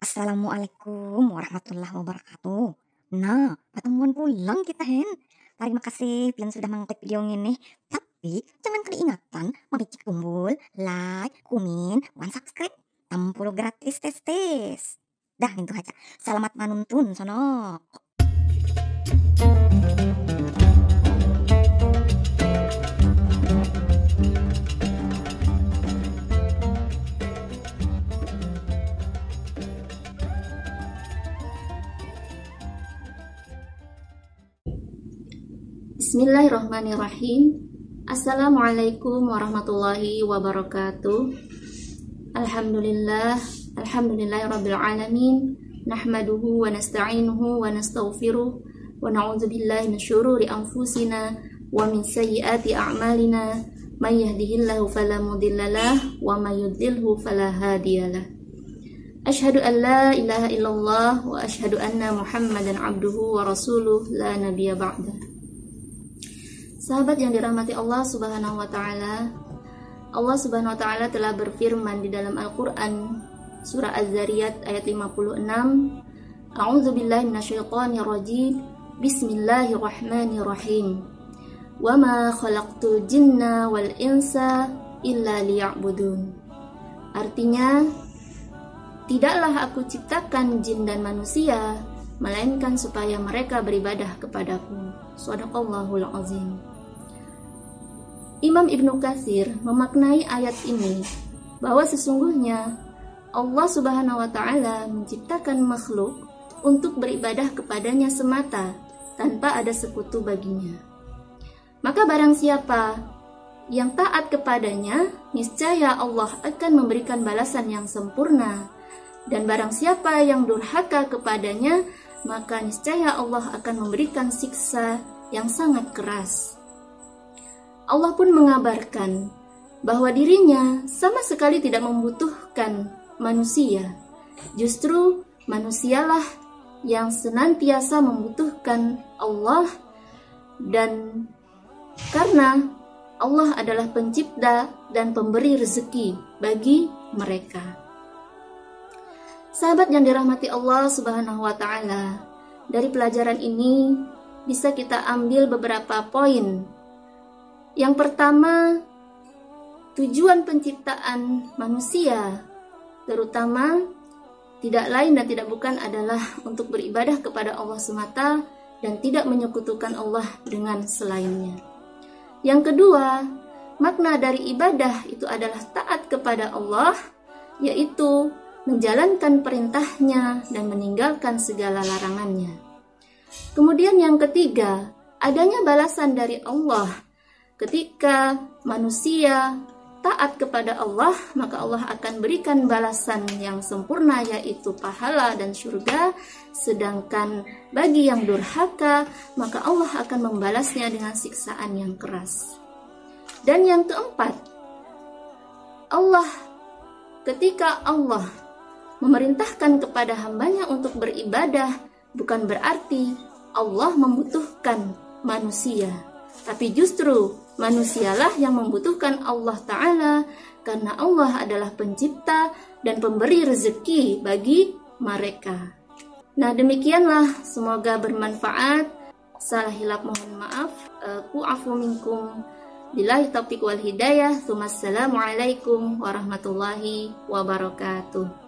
Assalamualaikum warahmatullahi wabarakatuh. Nah, pertemuan pulang kita Hen. Terima kasih yang sudah mengklik video ini. Tapi jangan keingatan mengicik tombol like, komen, dan subscribe. Tampul gratis tes. Dah itu aja. Selamat menuntun sono. Bismillahirrahmanirrahim. Assalamualaikum warahmatullahi wabarakatuh. Alhamdulillahirabbil alamin. Nahmaduhu wa nasta'inuhu wa nastaghfiruh wa na'udzu billahi min syururi anfusina wa min sayyiati a'malina. May yahdihillahu fala mudhillalah wa may yudlilhu fala hadiyalah. Asyhadu an la ilaha illallah wa asyhadu anna Muhammadan abduhu wa rasuluh la nabiyya ba'dah. Sahabat yang dirahmati Allah Subhanahu wa taala, Allah Subhanahu wa taala telah berfirman di dalam Al-Qur'an surah Az-Zariyat ayat 56, A'udzubillahi minasyaitonir rajim. Bismillahirrahmanirrahim. Wa ma khalaqtul jinna wal insa illa liya'budun. Artinya, tidaklah aku ciptakan jin dan manusia melainkan supaya mereka beribadah kepadaku. Shadaqallahul azim. Imam Ibnu Katsir memaknai ayat ini bahwa sesungguhnya Allah Subhanahu wa taala menciptakan makhluk untuk beribadah kepadanya semata tanpa ada sekutu baginya. Maka barang siapa yang taat kepadanya, niscaya Allah akan memberikan balasan yang sempurna. Dan barang siapa yang durhaka kepadanya, maka niscaya Allah akan memberikan siksa yang sangat keras. Allah pun mengabarkan bahwa dirinya sama sekali tidak membutuhkan manusia. Justru manusialah yang senantiasa membutuhkan Allah, dan karena Allah adalah pencipta dan pemberi rezeki bagi mereka. Sahabat yang dirahmati Allah Subhanahu wa taala, dari pelajaran ini bisa kita ambil beberapa poin. Yang pertama, tujuan penciptaan manusia terutama tidak lain dan tidak bukan adalah untuk beribadah kepada Allah semata dan tidak menyekutukan Allah dengan selainnya. Yang kedua, makna dari ibadah itu adalah taat kepada Allah, yaitu menjalankan perintahnya dan meninggalkan segala larangannya. Kemudian yang ketiga, adanya balasan dari Allah. Ketika manusia taat kepada Allah, maka Allah akan berikan balasan yang sempurna, yaitu pahala dan surga. Sedangkan bagi yang durhaka, maka Allah akan membalasnya dengan siksaan yang keras. Dan yang keempat, ketika Allah memerintahkan kepada hambanya untuk beribadah, bukan berarti Allah membutuhkan manusia, tapi justru manusialah yang membutuhkan Allah Ta'ala, karena Allah adalah pencipta dan pemberi rezeki bagi mereka. Nah, demikianlah, semoga bermanfaat. Salah hilap mohon maaf. Ku'afu minkum. Billahi taufiq wal hidayah. Assalamualaikum warahmatullahi wabarakatuh.